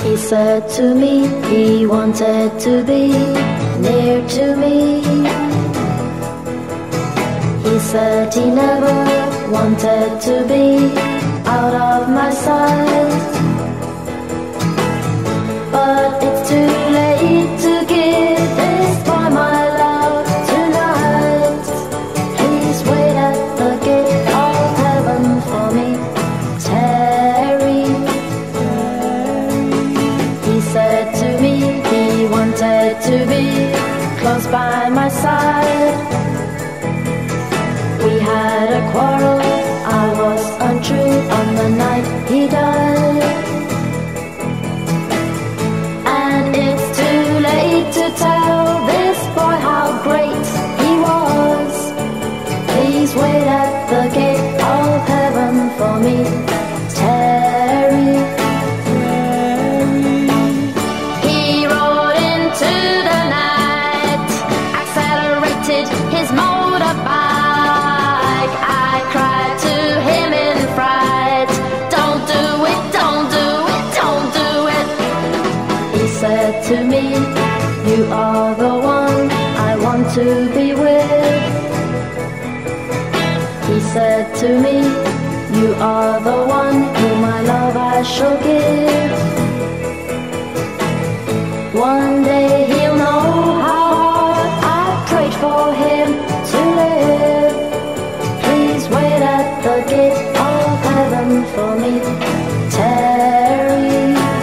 He said to me he wanted to be near to me. He said he never wanted to be out of my sight. But it's too late to give this boy my love tonight. Please wait at the gate of heaven for me, Terry. He said to me he wanted to be close by my side. We had a quarrel, I was untrue on the night he died. And it's too late to tell this boy how great he was. Please wait at the gate of heaven for me, Terry. He rode into the night, accelerated his motorbike. I cried to him in fright, don't do it, don't do it, don't do it. He said to me, you are the one I want to be with. He said to me, you are the one whom my love I shall give. One day he'll know how hard I prayed for him to live. Please wait at the gate of heaven for me, Terry.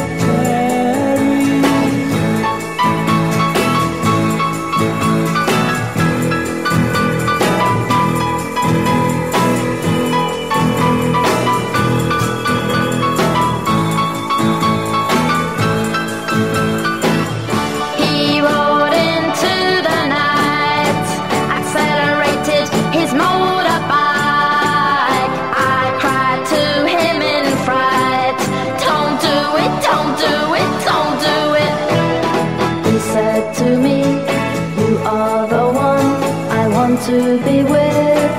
He rode into the night, accelerated his motorbike. I cried to him in fright, don't do it, don't do it, don't do it. He said to me, you are the one I want to be with.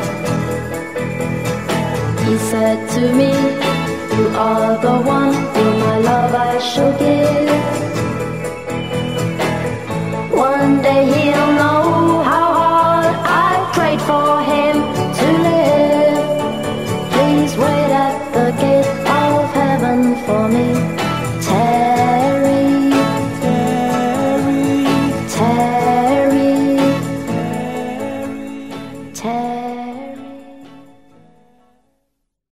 He said to me, you are the one whom my love I shall give. One day he'll know how hard I prayed for him to live. Please wait at the gate of heaven for me, Terry. Terry. Terry. Terry.